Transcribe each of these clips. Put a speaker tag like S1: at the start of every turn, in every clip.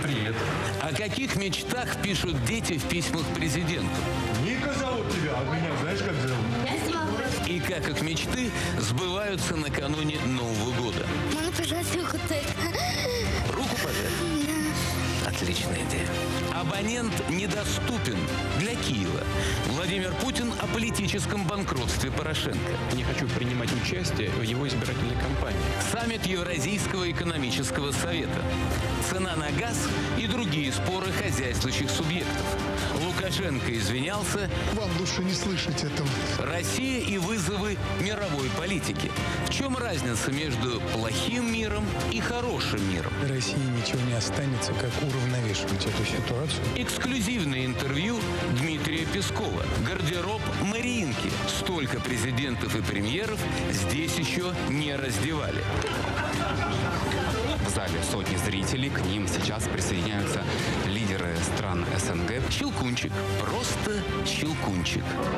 S1: Привет.
S2: О каких мечтах пишут дети в письмах президенту?
S1: Ника зовут тебя, а меня знаешь, как зовут?
S3: Я смогу.
S2: И как их мечты сбываются накануне Нового года?
S3: Можно пожать руку только.
S2: Руку пожать? Отличная идея. Абонент недоступен для Киева. Владимир Путин о политическом банкротстве Порошенко.
S4: Не хочу принимать участие в его избирательной кампании.
S2: Саммит Евразийского экономического совета. Цена на газ и другие споры хозяйствующих субъектов. Лукашенко извинялся.
S5: Вам лучше не слышать этого.
S2: Россия и вызовы мировой политики. В чем разница между плохим миром и хорошим миром?
S6: России ничего не останется, как уравновешивать эту ситуацию.
S2: Эксклюзивное интервью Дмитрия Пескова. Гардероб Мариинки. Столько президентов и премьеров здесь еще не раздевали.
S7: В зале сотни зрителей, к ним сейчас присоединяются лидеры стран СНГ.
S2: Щелкунчик. Просто щелкунчик.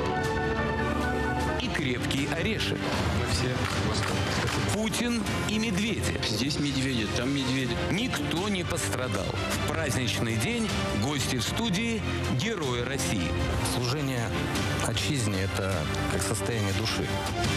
S2: И крепкий орешек.
S4: Мы все
S2: Путин и медведи.
S4: здесь медведи, там медведи.
S2: Никто не пострадал. В праздничный день гости в студии – герои России.
S8: Служение отчизне – это как состояние души.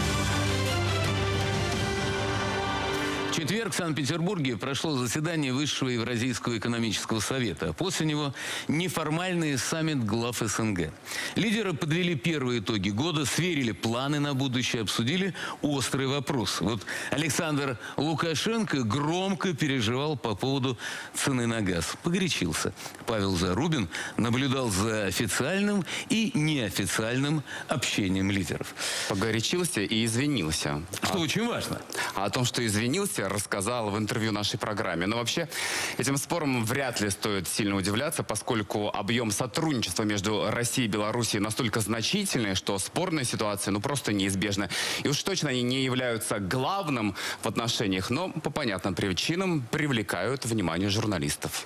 S2: В четверг в Санкт-Петербурге прошло заседание Высшего Евразийского экономического совета. После него неформальный саммит глав СНГ. Лидеры подвели первые итоги года, сверили планы на будущее, обсудили острый вопрос. Вот Александр Лукашенко громко переживал по поводу цены на газ. Погорячился. Павел Зарубин наблюдал за официальным и неофициальным общением лидеров.
S7: Погорячился и извинился.
S2: Что очень важно.
S7: А о том, что извинился, рассказал в интервью нашей программе. Но вообще этим спором вряд ли стоит сильно удивляться, поскольку объем сотрудничества между Россией и Белоруссией настолько значительный, что спорные ситуации просто неизбежны. И уж точно они не являются главным в отношениях, но по понятным причинам привлекают внимание журналистов.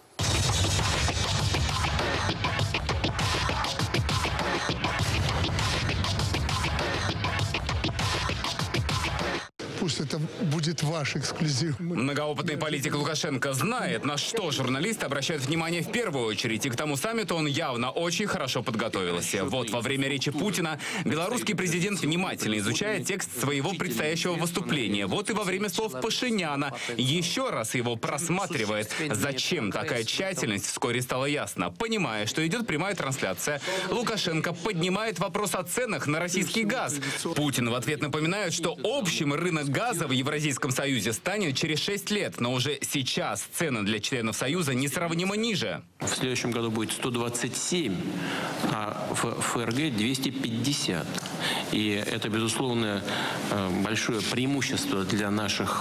S5: Пусть это будет ваш эксклюзив.
S7: Многоопытный политик Лукашенко знает, на что журналисты обращают внимание в первую очередь. И к тому саммиту он явно очень хорошо подготовился. Вот во время речи Путина белорусский президент внимательно изучает текст своего предстоящего выступления. Вот и во время слов Пашиняна еще раз его просматривает. Зачем такая тщательность, вскоре стало ясно. Понимая, что идет прямая трансляция, Лукашенко поднимает вопрос о ценах на российский газ. Путин в ответ напоминает, что общим рынок газа в Евразийском Союзе станет через 6 лет, но уже сейчас цены для членов Союза несравнимо ниже.
S4: В следующем году будет 127, а в ФРГ 250. И это, безусловно, большое преимущество для наших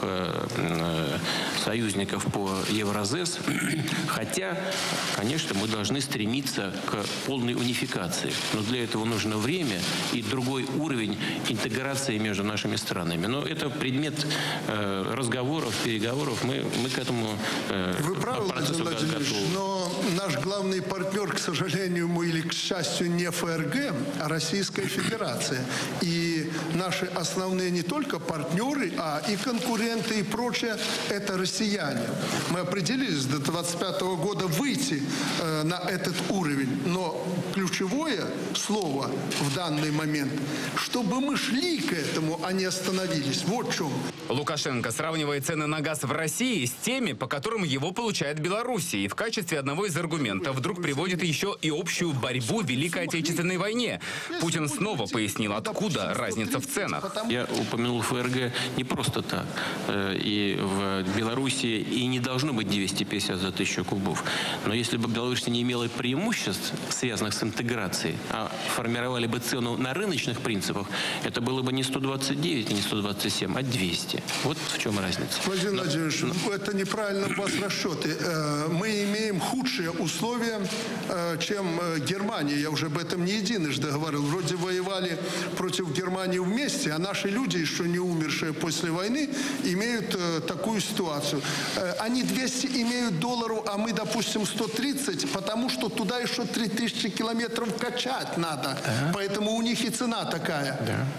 S4: союзников по Евразес. Хотя, конечно, мы должны стремиться к полной унификации. Но для этого нужно время и другой уровень интеграции между нашими странами. Но это предмет разговоров, переговоров. Мы к этому
S5: Вы правы, Владимир Владимирович, но наш главный партнер, к сожалению, или к счастью, не ФРГ, а Российская Федерация. И наши основные не только партнеры, а и конкуренты, и прочее, это россияне. Мы определились до 2025 года выйти на этот уровень. Но ключевое слово в данный момент, чтобы мы шли к этому, а не остановились. Вот в чем.
S7: Лукашенко сравнивает цены на газ в России с теми, по которым его получает Белоруссия. И в качестве одного из аргументов вдруг приводит еще и общую борьбу в Великой Отечественной войне. Путин снова пояснил, откуда разница в ценах.
S4: Я упомянул ФРГ не просто так. И в Белоруссии и не должно быть 250 за 1000 кубов. Но если бы Беларусь не имела преимуществ, связанных с интеграцией, а формировали бы цену на рыночных принципах, это было бы не 129 и не 127, а 200. Вот в чем разница.
S5: Владимир Владимирович, это неправильно у вас расчеты. Мы имеем худшие условия, чем Германия. Я уже об этом не единожды говорил. Вроде воевали против Германии в месте, а наши люди, еще не умершие после войны, имеют такую ситуацию. Они 200 имеют долларов, а мы, допустим, 130, потому что туда еще 3000 километров качать надо. Поэтому у них и цена такая.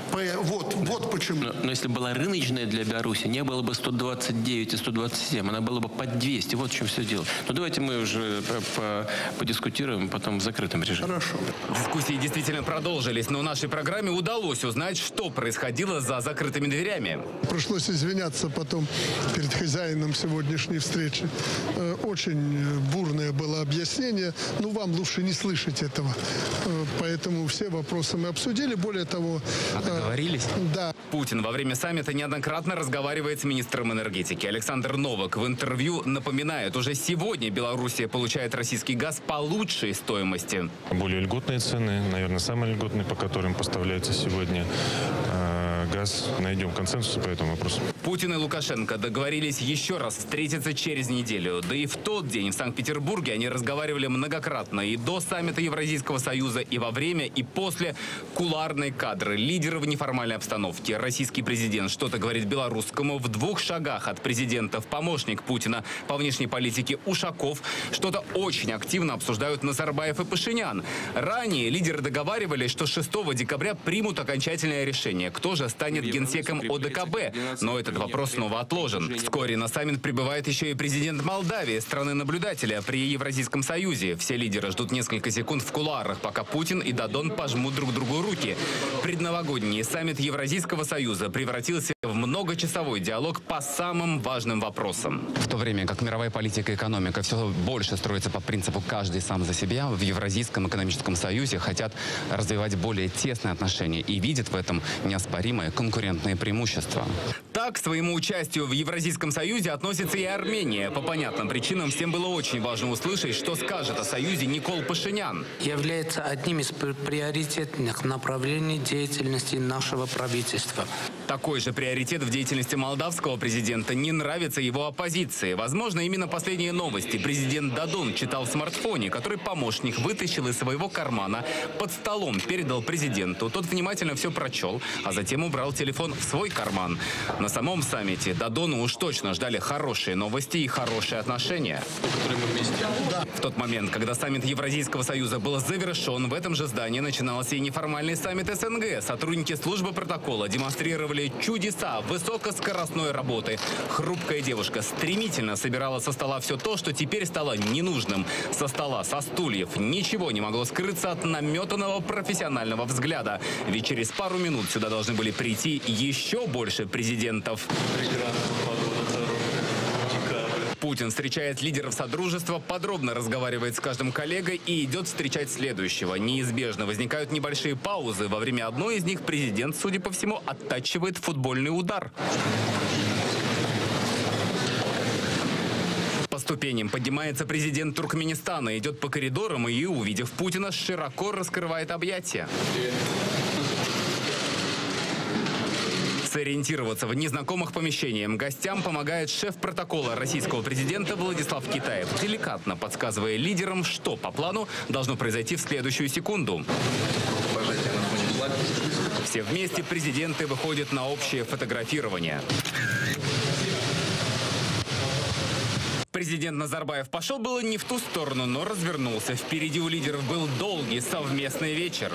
S5: Вот почему.
S4: Но если была рыночная для Беларуси, не было бы 129 и 127, она была бы под 200. Вот в чем все дело. Но давайте мы уже подискутируем потом в закрытом режиме.
S5: Хорошо.
S7: Дискуссии действительно продолжились, но нашей программе удалось узнать, что происходило за закрытыми дверями.
S5: Пришлось извиняться потом перед хозяином сегодняшней встречи. Очень бурное было объяснение. Ну, вам лучше не слышать этого. Поэтому все вопросы мы обсудили. Более того...
S7: Договорились?
S5: Да.
S7: Путин во время саммита неоднократно разговаривает с министром энергетики. Александр Новак в интервью напоминает, уже сегодня Белоруссия получает российский газ по лучшей стоимости.
S9: Более льготные цены, наверное, самые льготные, по которым поставляется сегодня газ. Найдем консенсус по этому вопросу.
S7: Путин и Лукашенко договорились еще раз встретиться через неделю. Да и в тот день в Санкт-Петербурге они разговаривали многократно. И до саммита Евразийского союза, и во время, и после. Кулуарные кадры, лидеры в неформальной обстановке. Российский президент что-то говорит белорусскому. В 2 шагах от президентов помощник Путина по внешней политике Ушаков. Что-то очень активно обсуждают Назарбаев и Пашинян. Ранее лидеры договаривались, что 6 декабря примут окончательное решение. Кто же станет генсеком ОДКБ? Но этот вопрос снова отложен. Вскоре на саммит прибывает еще и президент Молдавии, страны-наблюдателя при Евразийском союзе. Все лидеры ждут несколько секунд в кулуарах, пока Путин и Додон пожмут друг другу руки. Предновогодний саммит Евразийского союза превратился в многочасовой диалог по самым важным вопросам.
S10: В то время как мировая политика и экономика все больше строится по принципу «каждый сам за себя», в Евразийском экономическом союзе хотят развивать более тесные отношения и видят в этом неоспоримое конкурентное преимущество.
S7: Так, к своему участию в Евразийском союзе относится и Армения. По понятным причинам всем было очень важно услышать, что скажет о союзе Никол Пашинян.
S11: Является одним из приоритетных направлений деятельности нашего правительства.
S7: Такой же приоритет в деятельности молдавского президента не нравится его оппозиции. Возможно, именно последние новости президент Додон читал в смартфоне, который помощник вытащил из своего кармана, под столом передал президенту. Тот внимательно все прочел, а затем убрал телефон в свой карман. На самом саммите Додону уж точно ждали хорошие новости и хорошие отношения. В тот момент, когда саммит Евразийского союза был завершен, в этом же здании начинался и неформальный саммит СНГ. Сотрудники службы протокола демонстрировали чудеса высокоскоростной работы. Хрупкая девушка стремительно собирала со стола все то, что теперь стало ненужным. Со стола, со стульев ничего не могло скрыться от наметанного профессионального взгляда. Ведь через пару минут сюда должны были прийти еще больше президентов. Путин встречает лидеров Содружества, подробно разговаривает с каждым коллегой и идет встречать следующего. Неизбежно возникают небольшие паузы. Во время одной из них президент, судя по всему, оттачивает футбольный удар. По ступеням поднимается президент Туркменистана, идет по коридорам и, увидев Путина, широко раскрывает объятия. Сориентироваться в незнакомых помещениях гостям помогает шеф протокола российского президента Владислав Китаев, деликатно подсказывая лидерам, что по плану должно произойти в следующую секунду. Все вместе президенты выходят на общее фотографирование. Президент Назарбаев пошел было не в ту сторону, но развернулся. Впереди у лидеров был долгий совместный вечер.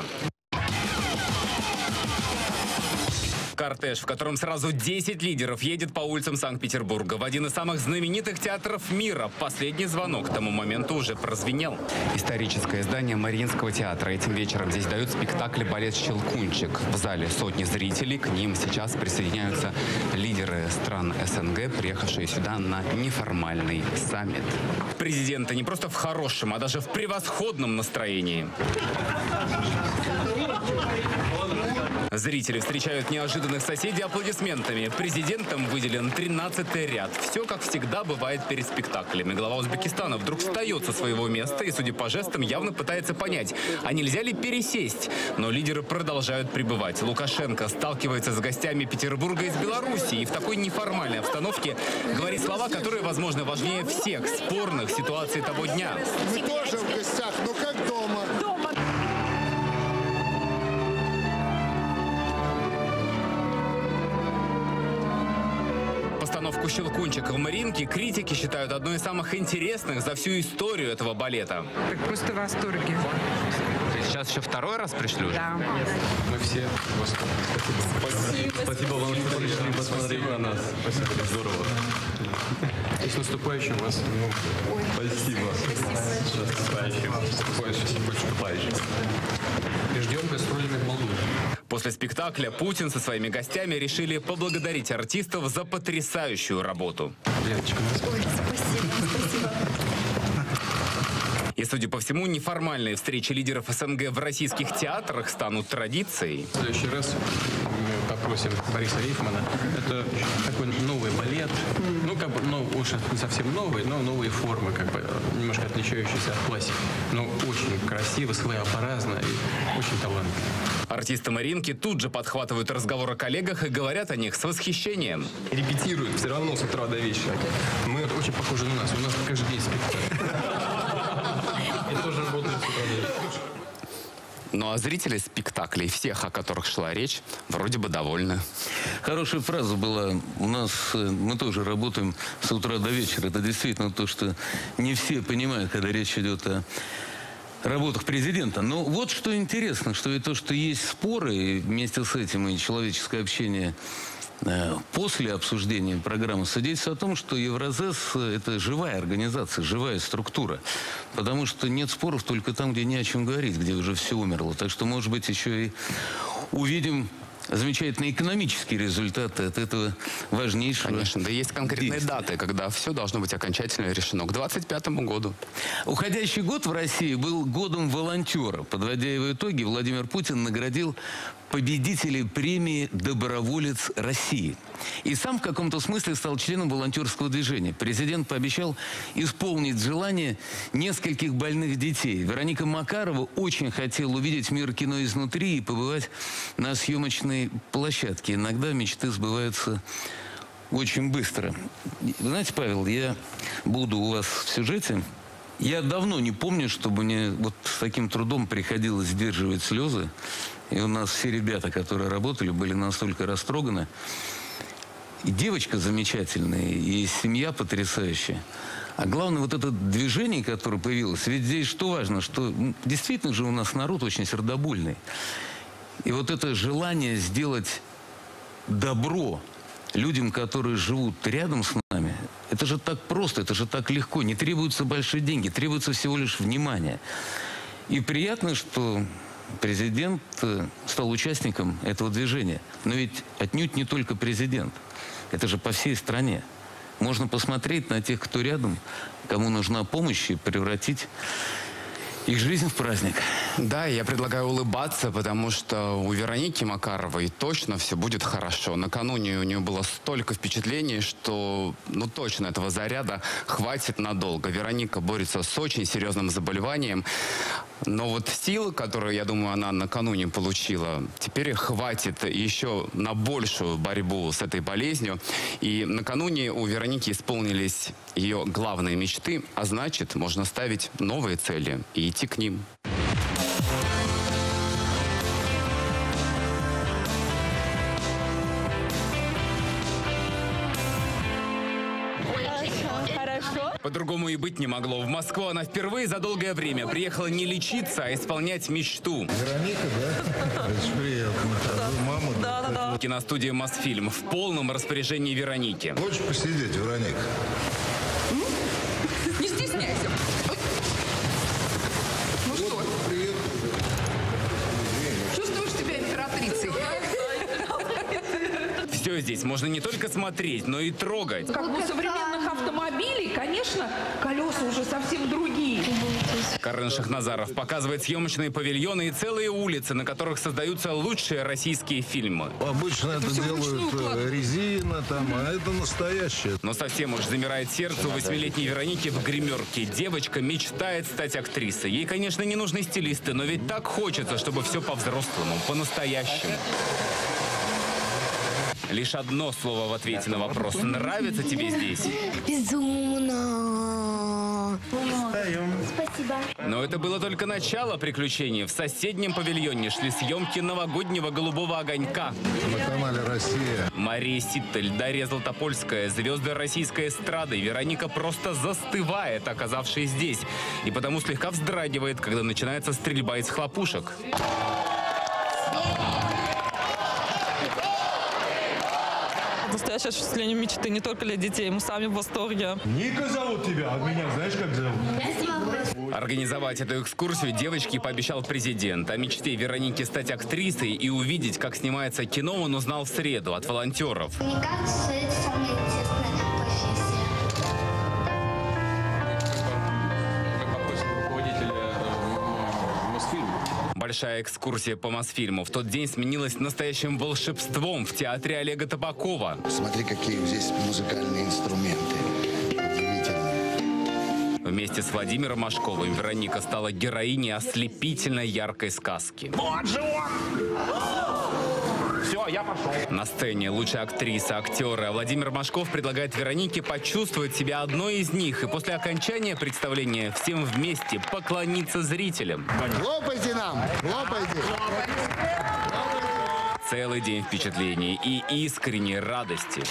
S7: Кортеж, в котором сразу 10 лидеров едет по улицам Санкт-Петербурга в один из самых знаменитых театров мира. Последний звонок к тому моменту уже прозвенел.
S10: Историческое здание Мариинского театра. Этим вечером здесь дают спектакль «Балет Щелкунчик». В зале сотни зрителей. К ним сейчас присоединяются лидеры стран СНГ, приехавшие сюда на неформальный саммит.
S7: Президенты не просто в хорошем, а даже в превосходном настроении. Зрители встречают неожиданных соседей аплодисментами. Президентом выделен 13-й ряд. Все, как всегда, бывает перед спектаклями. Глава Узбекистана вдруг встает со своего места и, судя по жестам, явно пытается понять, а нельзя ли пересесть. Но лидеры продолжают пребывать. Лукашенко сталкивается с гостями Петербурга из Беларуси и в такой неформальной обстановке говорит слова, которые, возможно, важнее всех спорных ситуаций того дня.
S5: Мы тоже в гостях, но как дома.
S7: постановку «Щелкунчик» в Мариинке критики считают одной из самых интересных за всю историю этого балета.
S12: Так просто в восторге.
S10: Сейчас еще второй раз пришли уже?
S12: Да.
S13: Мы все в восторге. Спасибо вам, что пришли посмотреть на нас. Спасибо, здорово. И с наступающим вас. Спасибо. С наступающим. И ждем гастролями в Молдову.
S7: После спектакля Путин со своими гостями решили поблагодарить артистов за потрясающую работу.
S12: Ой, спасибо.
S7: И, судя по всему, неформальные встречи лидеров СНГ в российских театрах станут традицией.
S13: В следующий раз мы попросим Бориса Рейфмана. Это такой новый балет. Ну, как бы, ну, уж не совсем новый, но новые формы, как бы, немножко отличающиеся от классики. Но очень красиво, своеобразно и очень талантливо.
S7: Артисты Мариинки тут же подхватывают разговор о коллегах и говорят о них с восхищением.
S13: Репетируют все равно с утра до вечера. Мы очень похожи на нас. У нас каждый день спектакль. И тоже работаем с утра до вечера.
S10: Ну а зрители спектаклей, всех, о которых шла речь, вроде бы довольны.
S2: Хорошая фраза была у нас, мы тоже работаем с утра до вечера. Это действительно то, что не все понимают, когда речь идет о работах президента. Но вот что интересно, что и то, что есть споры, и вместе с этим и человеческое общение после обсуждения программы свидетельствует о том, что Евразес – это живая организация, живая структура. Потому что нет споров только там, где не о чем говорить, где уже все умерло. Так что, может быть, еще и увидим замечательные экономические результаты от этого важнейшего.
S10: Конечно, да есть конкретные
S2: действия.
S10: даты, когда все должно быть окончательно решено. К 2025 году.
S2: Уходящий год в России был годом волонтера. Подводя его итоги, Владимир Путин наградил победителей премии «Доброволец России». И сам в каком-то смысле стал членом волонтерского движения. Президент пообещал исполнить желание нескольких больных детей. Вероника Макарова очень хотела увидеть мир кино изнутри и побывать на съемочной площадке. Иногда мечты сбываются очень быстро. Вы знаете, Павел, я буду у вас в сюжете. Я давно не помню, чтобы мне вот с таким трудом приходилось сдерживать слезы. И у нас все ребята, которые работали, были настолько растроганы. И девочка замечательная, и семья потрясающая. А главное, вот это движение, которое появилось. Ведь здесь что важно, что действительно же у нас народ очень сердобольный. И вот это желание сделать добро людям, которые живут рядом с нами, это же так просто, это же так легко. Не требуются большие деньги, требуется всего лишь внимание. И приятно, что президент стал участником этого движения. Но ведь отнюдь не только президент. Это же по всей стране. Можно посмотреть на тех, кто рядом, кому нужна помощь, и превратить их жизнь в праздник.
S10: Да, я предлагаю улыбаться, потому что у Вероники Макаровой точно все будет хорошо. Накануне у нее было столько впечатлений, что ну точно этого заряда хватит надолго. Вероника борется с очень серьезным заболеванием. Но вот силы, которые, я думаю, она накануне получила, теперь хватит еще на большую борьбу с этой болезнью. И накануне у Вероники исполнились ее главные мечты, а значит, можно ставить новые цели и идти к ним.
S7: По-другому и быть не могло. В Москву она впервые за долгое время приехала не лечиться, а исполнять мечту.
S14: Вероника, да? Это приятно. Мама.
S12: Да.
S7: Киностудия «Мосфильм» в полном распоряжении Вероники.
S14: Хочешь посидеть, Вероника?
S12: Не стесняйся. Ну что?
S14: Привет.
S12: Чувствуешь себя императрицей?
S7: Все здесь можно не только смотреть, но и трогать.
S12: Как у современных автомобилей, конечно, колеса уже совсем другие.
S7: Карен Шахназаров показывает съемочные павильоны и целые улицы, на которых создаются лучшие российские фильмы.
S14: Обычно это делают резина, там, а это настоящее.
S7: Но совсем уж замирает сердце у 8-летней Вероники в гримерке. Девочка мечтает стать актрисой. Ей, конечно, не нужны стилисты, но ведь так хочется, чтобы все по-взрослому, по-настоящему. Лишь одно слово в ответе на вопрос. Нравится тебе здесь?
S3: Безумно. О. Спасибо.
S7: Но это было только начало приключений. В соседнем павильоне шли съемки новогоднего «Голубого огонька».
S14: На канале «Россия».
S7: Мария Ситтель, Дарья Златопольская, звезды российской эстрады. Вероника просто застывает, оказавшись здесь. И потому слегка вздрагивает, когда начинается стрельба из хлопушек.
S15: Настоящее осуществление мечты не только для детей, мы сами в восторге.
S1: Ника зовут тебя, а меня знаешь как зовут?
S7: Организовать эту экскурсию девочке пообещал президент. О мечте Вероники стать актрисой и увидеть, как снимается кино, он узнал в среду от волонтеров.
S3: Мне кажется, это самая интересная профессия.
S7: Большая экскурсия по Мосфильму в тот день сменилась настоящим волшебством в театре Олега Табакова.
S16: Смотри, какие здесь музыкальные инструменты.
S7: Вместе с Владимиром Машковым Вероника стала героиней ослепительно яркой сказки. Вот же он! Все, я пошел. На сцене лучшая актриса, актеры. А Владимир Машков предлагает Веронике почувствовать себя одной из них и после окончания представления всем вместе поклониться зрителям.
S16: Хлопайте нам! Хлопайте!
S7: Целый день впечатлений и искренней радости.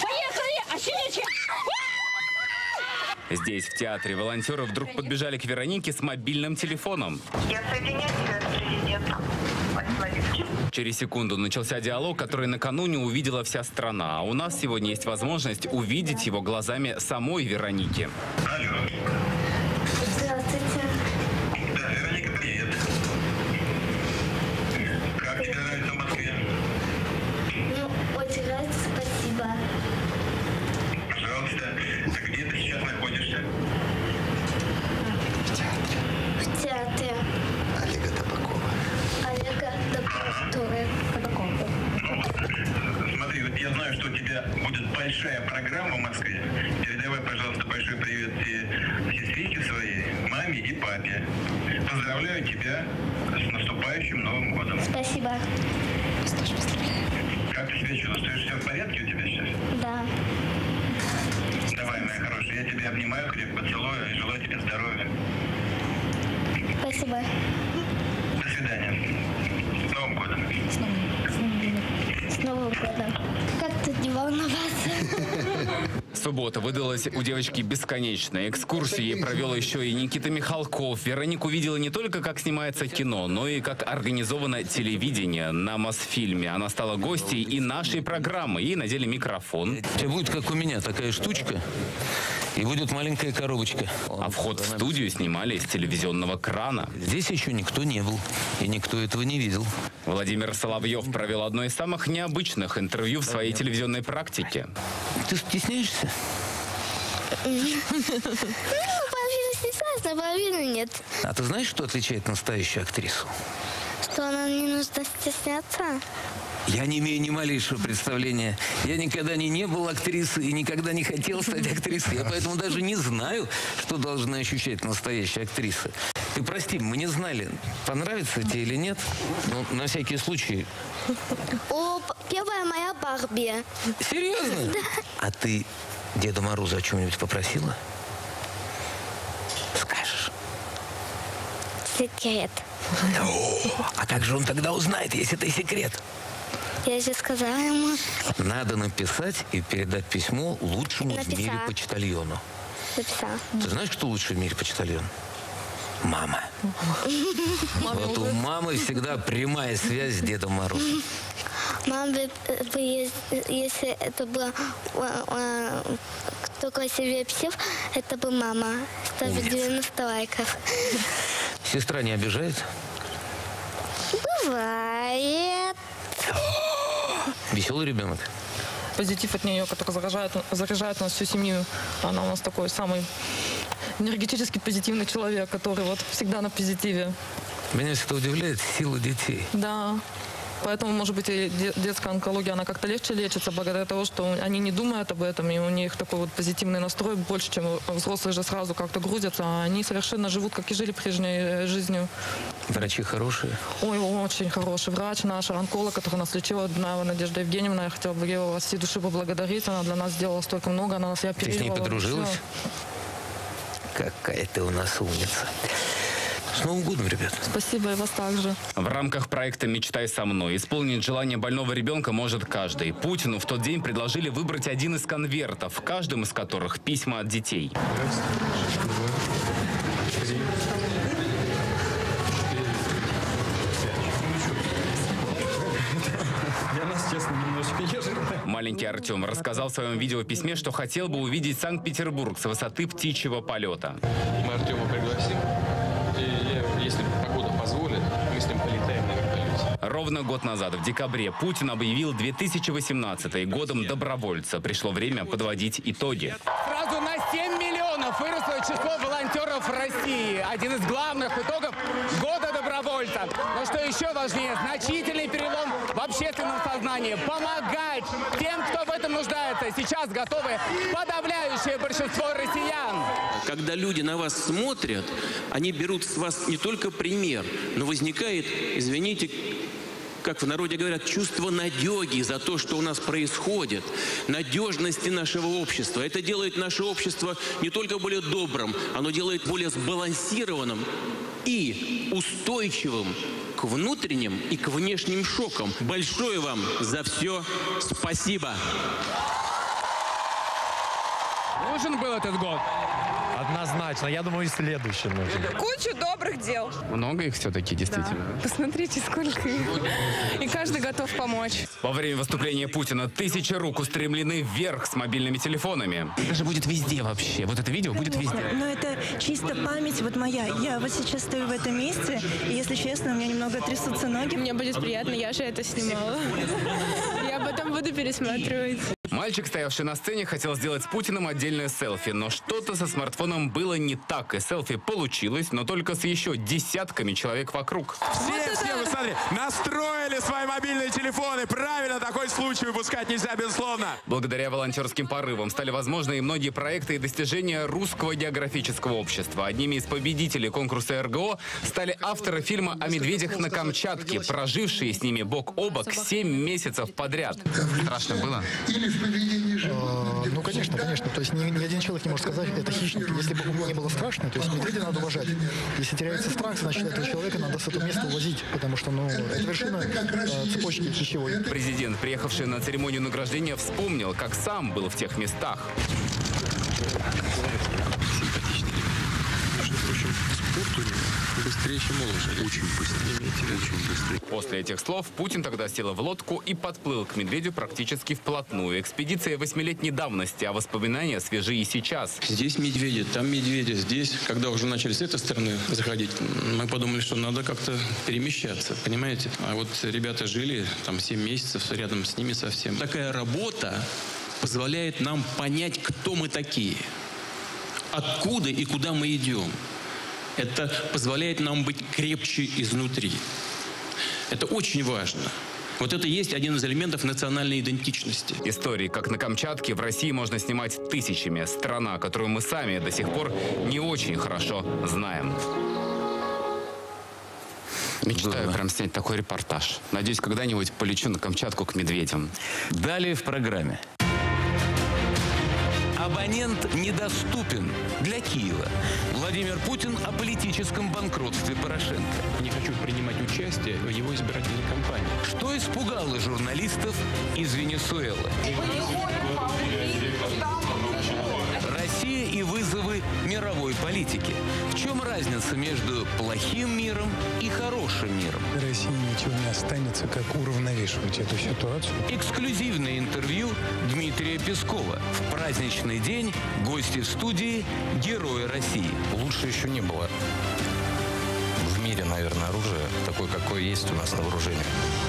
S7: Здесь, в театре, волонтеры вдруг подбежали к Веронике с мобильным телефоном.
S17: Я соединяю тебя с президентом.
S7: Через секунду начался диалог, который накануне увидела вся страна. А у нас сегодня есть возможность увидеть его глазами самой Вероники.
S17: Алло.
S3: Здравствуйте.
S17: Да, Вероника, привет. Как тебе нравится в Москве?
S3: Ну, очень нравится, спасибо.
S17: Пожалуйста. А где ты сейчас находишься?
S3: В театре.
S16: Олега Табакова.
S3: Олега Табакова.
S17: Смотри, вот я знаю, что у тебя будет большая программа в Москве. Передавай, пожалуйста, большой привет сестричке своей, маме и папе. Поздравляю тебя с наступающим Новым годом.
S3: Спасибо.
S17: Как ты себя чувствуешь? Все в порядке у тебя сейчас?
S3: Да.
S17: Давай, моя хорошая, я тебя обнимаю, крепко целую и желаю тебе здоровья.
S3: Спасибо.
S17: До свидания. С Новым годом.
S3: С Новым годом. Как тут не волноваться?
S7: Суббота выдалась у девочки бесконечной. Экскурсию ей провел еще и Никита Михалков. Вероника увидела не только, как снимается кино, но и как организовано телевидение на Мосфильме. Она стала гостьей и нашей программы. Ей надели микрофон.
S2: У тебя будет, как у меня, такая штучка, и будет маленькая коробочка.
S7: А вход в студию снимали из телевизионного крана.
S2: Здесь еще никто не был, и никто этого не видел.
S7: Владимир Соловьев провел одно из самых необычных интервью в своей телевизионной практике.
S2: Ты стесняешься?
S3: Половину стесняюсь, а половину нет.
S2: А ты знаешь, что отличает настоящую актрису?
S3: Что она не нужно стесняться?
S2: Я не имею ни малейшего представления. Я никогда не был актрисой и никогда не хотел стать актрисой. Я поэтому даже не знаю, что должна ощущать настоящая актриса. Ты прости, мы не знали, понравится тебе или нет. Но на всякий случай.
S3: О, первая моя Барби.
S2: Серьезно?
S3: Да.
S2: А ты Деда Мороза о чем-нибудь попросила? Скажешь.
S3: Секрет.
S2: А как же он тогда узнает, если это секрет?
S3: Я же сказала ему.
S2: Надо написать и передать письмо лучшему в мире
S3: Написала.
S2: почтальону.
S3: Написала.
S2: Ты знаешь, кто лучший в мире почтальон? Мама. Вот у мамы всегда прямая связь с Дедом Морозом.
S3: Мама, если это было кто красивее всех, это бы мама. Ставит 90 лайков.
S2: Сестра не обижает?
S3: Бывает.
S2: Веселый ребенок.
S15: Позитив от нее, который заряжает нас всю семью. Она у нас такой самый энергетически позитивный человек, который вот всегда на позитиве.
S2: Меня всегда удивляет сила детей.
S15: Да. Поэтому, может быть, и детская онкология, она как-то легче лечится, благодаря тому, что они не думают об этом, и у них такой вот позитивный настрой больше, чем взрослые же сразу как-то грузятся, а они совершенно живут, как и жили прежней жизнью.
S2: Врачи хорошие?
S15: Ой, очень хороший врач, наш онколог, который нас лечила, Надежда Евгеньевна. Я хотела бы ее от всей души поблагодарить. Она для нас сделала столько много, она нас и оперировала.
S2: Ты с ней подружилась? Какая ты у нас умница. С Новым годом, ребят.
S15: Спасибо, и вас также.
S7: В рамках проекта «Мечтай со мной» исполнить желание больного ребенка может каждый. Путину в тот день предложили выбрать один из конвертов, в каждом из которых письма от детей. Маленький Артем рассказал в своем видеописьме, что хотел бы увидеть Санкт-Петербург с высоты птичьего полета.
S13: Мы Артема пригласим, и если погода позволит, мы с ним полетаем на вертолете.
S7: Ровно год назад, в декабре, Путин объявил 2018 годом добровольца. Пришло время подводить итоги.
S18: Сразу на 7 миллионов выросло число волонтеров в России. Один из главных итогов года добровольца. Но что еще важнее, значительный перелом в общественном сознании. Помогать тем, кто в этом нуждается. Сейчас готовы подавляющее большинство россиян.
S4: Когда люди на вас смотрят, они берут с вас не только пример, но возникает, извините, как в народе говорят, чувство надеги за то, что у нас происходит, надежности нашего общества. Это делает наше общество не только более добрым, оно делает более сбалансированным и устойчивым к внутренним и к внешним шокам. Большое вам за все спасибо.
S18: Нужен был этот год?
S1: Однозначно. Я думаю, и следующий нужен.
S19: Кучу добрых дел.
S7: Много их все-таки, действительно.
S19: Да. Посмотрите, сколько их. И каждый готов помочь.
S7: Во время выступления Путина тысячи рук устремлены вверх с мобильными телефонами. Это же будет везде вообще. Вот это видео будет везде.
S20: Но это чисто память вот моя. Я вот сейчас стою в этом месте, и, если честно, у меня немного трясутся ноги.
S19: Мне будет приятно, я же это снимала. Я потом буду пересматривать.
S7: Мальчик, стоявший на сцене, хотел сделать с Путиным отдельное селфи, но что-то со смартфоном было не так, и селфи получилось, но только с еще десятками человек вокруг.
S21: Все, вы смотрите, настроили свои мобильные телефоны. Правильно, такой случай выпускать нельзя, безусловно.
S7: Благодаря волонтерским порывам стали возможны и многие проекты и достижения Русского географического общества. Одними из победителей конкурса РГО стали авторы фильма о медведях на Камчатке, прожившие с ними бок о бок 7 месяцев подряд. Страшно было?
S22: Ну, конечно. То есть ни один человек не может сказать, это хищник. Если бы не было страшно, то есть медведя надо уважать. Если теряется страх, значит, этого человека надо с этого места увозить, потому что, это вершина цепочки пищевой.
S7: Президент, приехавший на церемонию награждения, вспомнил, как сам был в тех местах.
S13: Быстрее, чем лошадь. Очень быстрее.
S7: После этих слов Путин тогда сел в лодку и подплыл к медведю практически вплотную. Экспедиция 8-летней давности, а воспоминания свежи и сейчас.
S13: Здесь медведи, там медведи. Здесь, когда уже начали с этой стороны заходить, мы подумали, что надо как-то перемещаться, понимаете? А вот ребята жили там 7 месяцев рядом с ними совсем. Такая работа позволяет нам понять, кто мы такие, откуда и куда мы идем. Это позволяет нам быть крепче изнутри. Это очень важно. Вот это и есть один из элементов национальной идентичности.
S7: Истории, как на Камчатке, в России можно снимать тысячами. Страна, которую мы сами до сих пор не очень хорошо знаем. Мечтаю прям снять такой репортаж. Надеюсь, когда-нибудь полечу на Камчатку к медведям.
S2: Далее в программе. Абонент недоступен для Киева. Владимир Путин о политическом банкротстве Порошенко.
S13: Не хочу принимать участие в его избирательной кампании.
S2: Что испугало журналистов из Венесуэлы? Россия и вызовы мировой политики. В чем разница между плохим миром и хорошим миром?
S6: России ничего не останется, как уравновешивать эту ситуацию.
S2: Эксклюзивное интервью Дмитрия Пескова. В праздничный день гости в студии «Герои России».
S8: Лучше еще не было в мире, наверное, оружие такое, какое есть у нас на вооружении.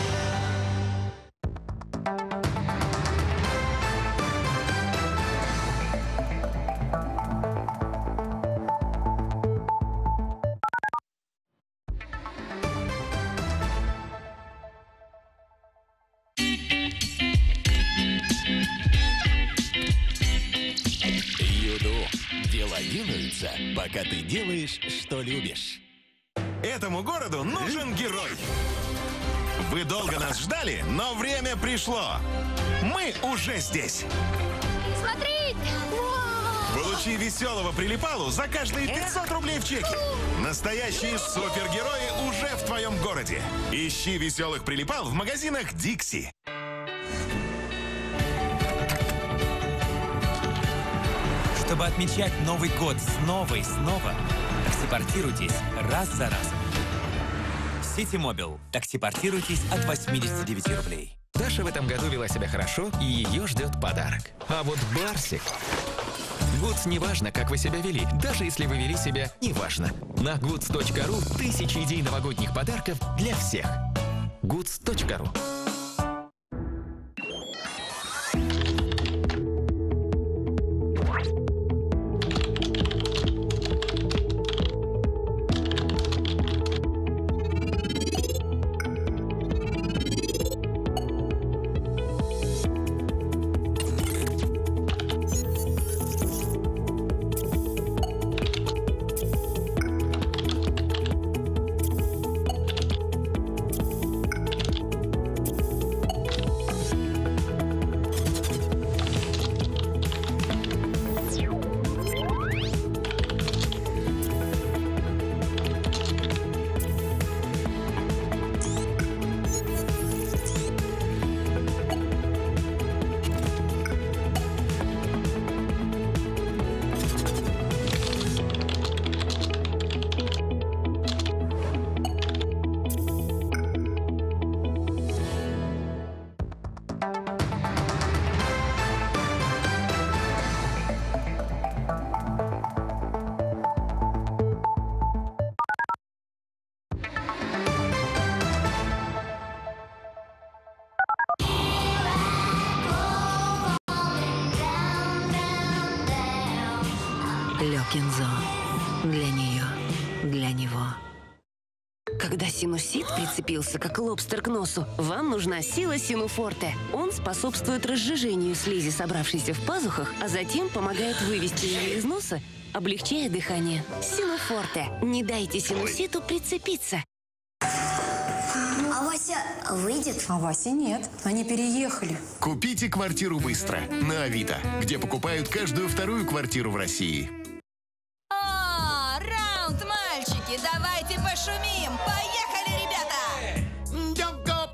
S23: Пока ты делаешь, что любишь. Этому городу нужен герой. Вы долго нас ждали, но время пришло. Мы уже здесь.
S3: Смотрите!
S23: Получи веселого прилипалу за каждые 500 рублей в чеке. Настоящие супергерои уже в твоем городе. Ищи веселых прилипал в магазинах Дикси.
S5: Чтобы отмечать Новый год снова и снова, таксипортируйтесь раз за разом. Ситимобил. Таксипортируйтесь от 89 рублей.
S9: Даша в этом году вела себя хорошо, и ее ждет подарок. А вот Барсик... Гудс не важно, как вы себя вели, даже если вы вели себя неважно. На goods.ru тысячи идей новогодних подарков для всех. goods.ru.
S11: Кензо. Для нее. Для него.
S24: Когда синусит прицепился, как лобстер к носу, вам нужна сила Синуфорте. Он способствует разжижению слизи, собравшейся в пазухах, а затем помогает вывести ее из носа, облегчая дыхание. Синуфорте. Не дайте синуситу прицепиться.
S25: А Вася выйдет? А Васи нет. Они переехали.
S23: Купите квартиру быстро на Авито, где покупают каждую вторую квартиру в России.
S26: Раунд, мальчики, давайте пошумим. Поехали, ребята!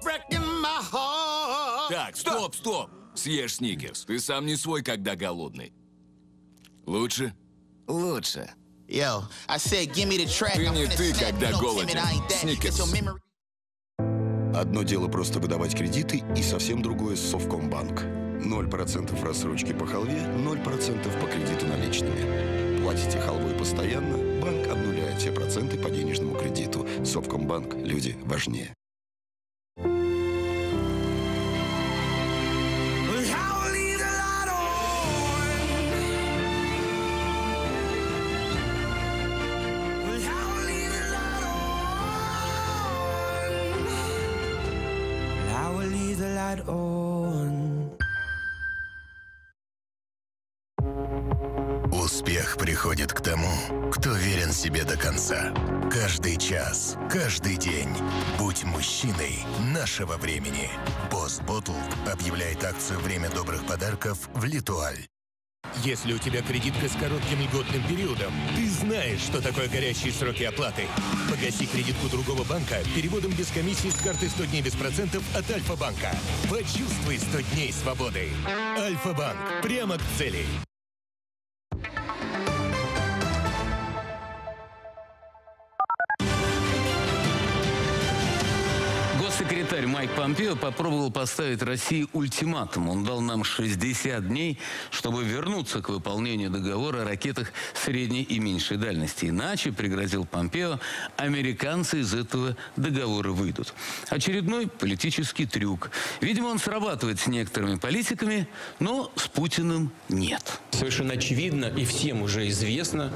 S27: Так, стоп. Съешь сникерс. Ты сам не свой, когда голодный. Лучше?
S28: Лучше. Yo, I said, give me the track.
S27: Ты не ты, когда голоден. Сникерс.
S29: Одно дело просто выдавать кредиты, и совсем другое с Совкомбанк. 0% рассрочки по халве, 0% по кредиту наличными. Платите халвой постоянно, банк обнуляет все проценты по денежному кредиту. Совкомбанк. Люди важнее.
S23: Успех приходит к тому, кто верен себе до конца. Каждый час, каждый день. Будь мужчиной нашего времени. Boss Bottled объявляет акцию «Время добрых подарков» в Литуаль.
S30: Если у тебя кредитка с коротким льготным периодом, ты знаешь, что такое горящие сроки оплаты. Погаси кредитку другого банка переводом без комиссии с карты 100 дней без процентов от Альфа-банка. Почувствуй 100 дней свободы. Альфа-банк. Прямо к цели.
S2: Госсекретарь Майк Помпео попробовал поставить России ультиматум. Он дал нам 60 дней, чтобы вернуться к выполнению договора о ракетах средней и меньшей дальности. Иначе, пригрозил Помпео, американцы из этого договора выйдут. Очередной политический трюк. Видимо, он срабатывает с некоторыми политиками, но с Путиным нет.
S4: Совершенно очевидно и всем уже известно,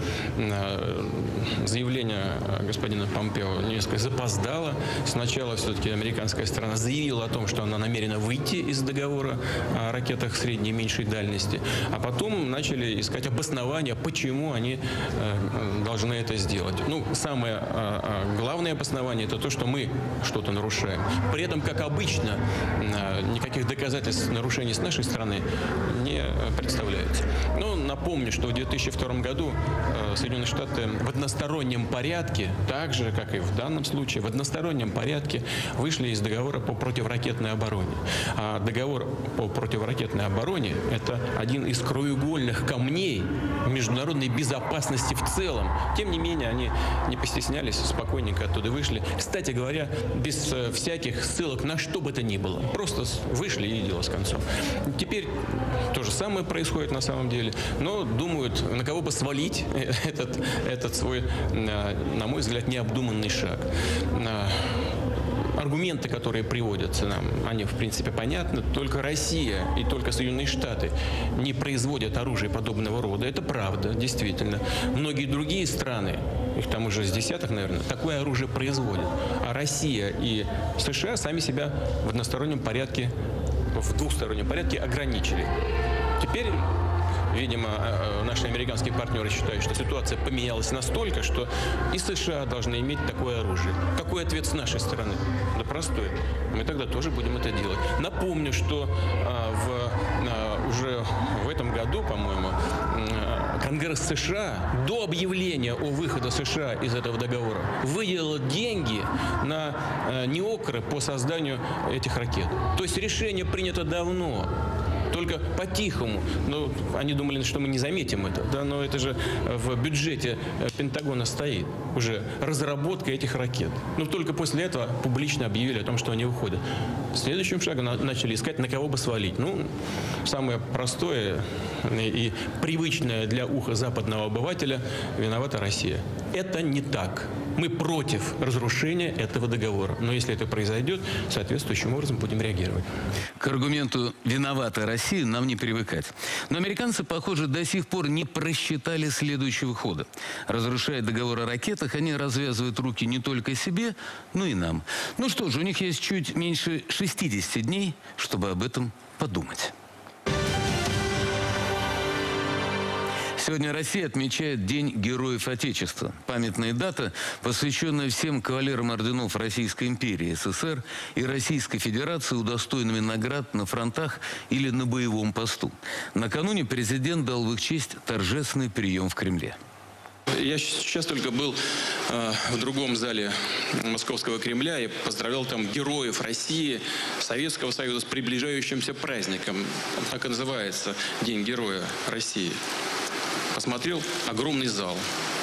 S4: заявление господина Помпео несколько запоздало. Сначала все-таки американская сторона заявила о том, что она намерена выйти из договора о ракетах средней и меньшей дальности, а потом начали искать обоснования, почему они должны это сделать. Ну, самое главное обоснование – это то, что мы что-то нарушаем. При этом, как обычно, никаких доказательств нарушений с нашей стороны не представляется. Но напомню, что в 2002 году Соединенные Штаты в одностороннем порядке, так же, как и в данном случае, в одностороннем порядке вышли из договора по противоракетной обороне. А договор по противоракетной обороне – это один из краеугольных камней международной безопасности в целом. Тем не менее, они не постеснялись, спокойненько оттуда вышли. Кстати говоря, без всяких ссылок на что бы то ни было. Просто вышли и дело с концом. Теперь то же самое происходит на самом деле, но думают, на кого бы свалить этот свой, на мой взгляд, необдуманный шаг. Аргументы, которые приводятся нам, они, в принципе, понятны. Только Россия и только Соединенные Штаты не производят оружие подобного рода. Это правда, действительно. Многие другие страны, их там уже с десяток, наверное, такое оружие производят. А Россия и США сами себя в одностороннем порядке, в двухстороннем порядке ограничили. Теперь, видимо, наши американские партнеры считают, что ситуация поменялась настолько, что и США должны иметь такое оружие. Какой ответ с нашей стороны? Да простой. Мы тогда тоже будем это делать. Напомню, что уже в этом году, по-моему, Конгресс США до объявления о выходе США из этого договора выделил деньги на неокры по созданию этих ракет. То есть решение принято давно. Только по-тихому. Ну, они думали, что мы не заметим это. Да, но это же в бюджете Пентагона стоит. Уже разработка этих ракет. Но только после этого публично объявили о том, что они уходят. Следующим шагом начали искать, на кого бы свалить. Ну, самое простое и привычное для уха западного обывателя – виновата Россия. Это не так. Мы против разрушения этого договора. Но если это произойдет, соответствующим образом будем реагировать.
S2: К аргументу «виновата Россия» нам не привыкать. Но американцы, похоже, до сих пор не просчитали следующего хода. Разрушая договор о ракетах, они развязывают руки не только себе, но и нам. Ну что же, у них есть чуть меньше 60 дней, чтобы об этом подумать. Сегодня Россия отмечает День Героев Отечества. Памятная дата, посвященная всем кавалерам орденов Российской империи, СССР и Российской Федерации, удостоенными наград на фронтах или на боевом посту. Накануне президент дал в их честь торжественный прием в Кремле.
S4: Я сейчас только был в другом зале Московского Кремля и поздравлял там героев России, Советского Союза с приближающимся праздником. Так и называется День Героя России. Посмотрел огромный зал.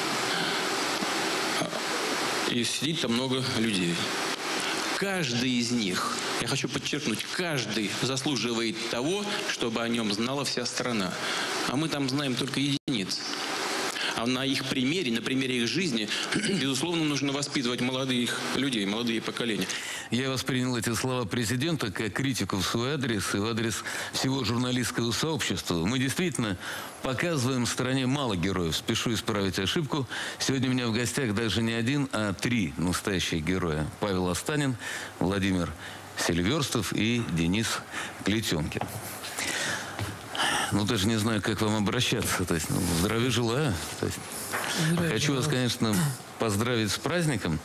S4: И сидит там много людей. Каждый из них, я хочу подчеркнуть, каждый заслуживает того, чтобы о нем знала вся страна. А мы там знаем только единиц. А на их примере, на примере их жизни, безусловно, нужно воспитывать молодых людей, молодые поколения.
S2: Я воспринял эти слова президента как критику в свой адрес и в адрес всего журналистского сообщества. Мы действительно показываем стране мало героев. Спешу исправить ошибку. Сегодня у меня в гостях даже не один, а 3 настоящих героя. Павел Останин, Владимир Селиверстов и Денис Клетенкин. Ну, даже не знаю, как вам обращаться. То есть, здравия желаю. То есть, хочу вас, конечно, поздравить с праздником.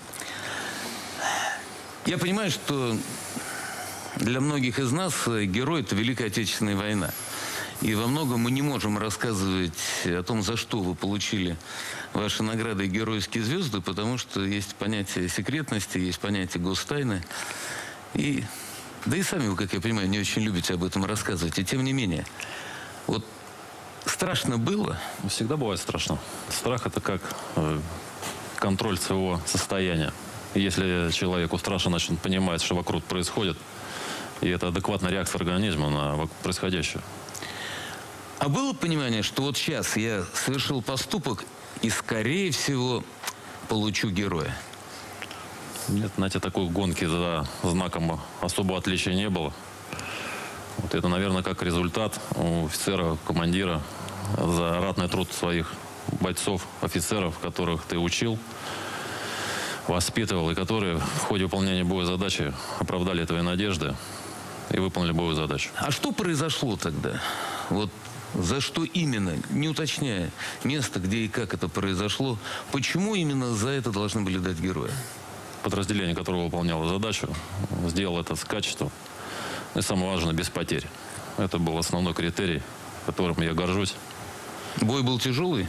S2: Я понимаю, что для многих из нас герой – это Великая Отечественная война. И во многом мы не можем рассказывать о том, за что вы получили ваши награды и геройские звезды, потому что есть понятие секретности, есть понятие гостайны. И, да и сами вы, как я понимаю, не очень любите об этом рассказывать. И тем не менее, вот страшно было?
S1: Всегда бывает страшно. Страх – это как контроль своего состояния. Если человеку страшно, значит, он понимает, что вокруг происходит. И это адекватная реакция организма на происходящее.
S2: А было понимание, что вот сейчас я совершил поступок и, скорее всего, получу героя?
S1: Нет, знаете, такой гонки за знаком особого отличия не было. Вот это, наверное, как результат у офицера, командира за ратный труд своих бойцов, офицеров, которых ты учил. воспитывал, и которые в ходе выполнения боевой задачи оправдали твои надежды и выполнили боевую задачу.
S2: А что произошло тогда? Вот за что именно, не уточняя место, где и как это произошло, почему именно за это должны были дать героя?
S1: Подразделение, которое выполняло задачу, сделало это с качеством. И самое важное, без потерь. Это был основной критерий, которым я горжусь.
S2: Бой был тяжелый?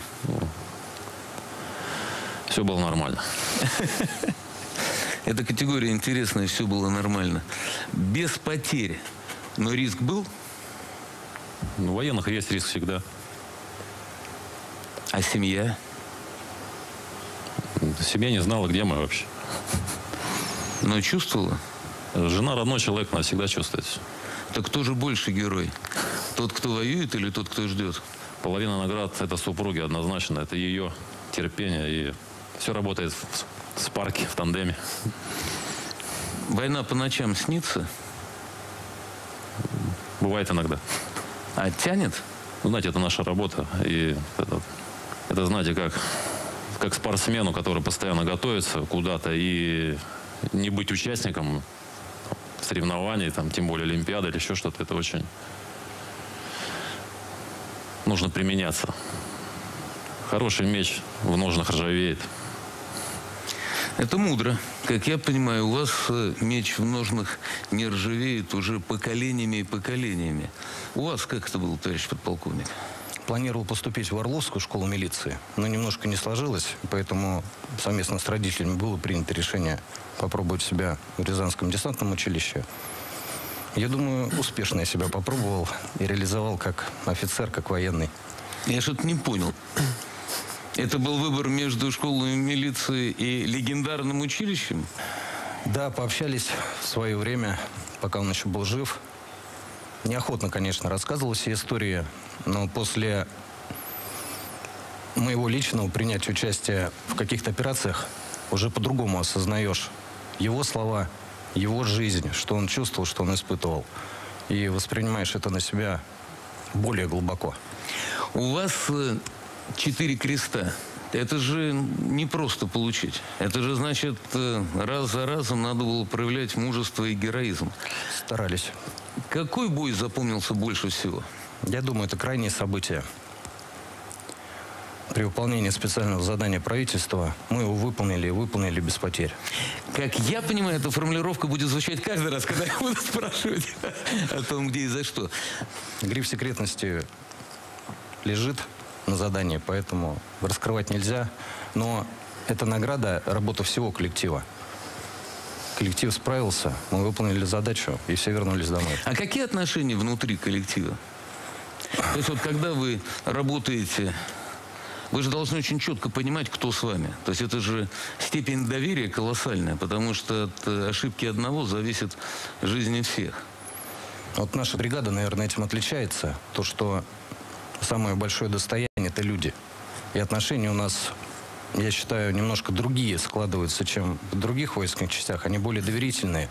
S1: Все было нормально.
S2: Эта категория интересная, все было нормально. Без потерь. Но риск был?
S1: У военных есть риск всегда.
S2: А семья?
S1: Семья не знала, где мы вообще.
S2: Но чувствовала?
S1: Жена, родной человек, она всегда чувствует.
S2: Так кто же больше герой? Тот, кто воюет, или тот, кто ждет?
S1: Половина наград – это супруги однозначно. Это ее терпение. И все работает в парке, в тандеме.
S2: Война по ночам снится?
S1: Бывает иногда.
S2: А тянет?
S1: Знаете, это наша работа. И это знаете, как спортсмену, который постоянно готовится куда-то, и не быть участником соревнований, там, тем более Олимпиады или еще что-то, это очень... Нужно применяться. Хороший меч в ножнах ржавеет.
S2: Это мудро. Как я понимаю, у вас меч в ножнах не ржавеет уже поколениями и поколениями. У вас как это было, товарищ подполковник?
S10: Планировал поступить в Орловскую школу милиции, но немножко не сложилось, поэтому совместно с родителями было принято решение попробовать себя в Рязанском десантном училище. Я думаю, успешно я себя попробовал и реализовал как офицер, как военный.
S2: Я что-то не понял. Это был выбор между школой милиции и легендарным училищем?
S10: Да, пообщались в свое время, пока он еще был жив. Неохотно, конечно, рассказывал все истории, но после моего личного принятия участия в каких-то операциях уже по-другому осознаешь его слова, его жизнь, что он чувствовал, что он испытывал. И воспринимаешь это на себя более глубоко.
S2: У вас 4 креста. Это же не просто получить. Это же значит, раз за разом надо было проявлять мужество и героизм.
S10: Старались.
S2: Какой бой запомнился больше всего?
S10: Я думаю, это крайние события. При выполнении специального задания правительства мы его выполнили без потерь.
S2: Как я понимаю, эта формулировка будет звучать каждый раз, когда я буду спрашивать о том, где и за что.
S10: Гриф секретности лежит на задании, поэтому раскрывать нельзя. Но это награда, работа всего коллектива. Коллектив справился, мы выполнили задачу, и все вернулись домой.
S2: А какие отношения внутри коллектива? То есть вот когда вы работаете, вы же должны очень четко понимать, кто с вами. То есть это же степень доверия колоссальная, потому что от ошибки одного зависит жизнь всех.
S10: Вот наша бригада, наверное, этим отличается. То, что самое большое достояние – это люди. И отношения у нас, я считаю, немножко другие складываются, чем в других воинских частях. Они более доверительные.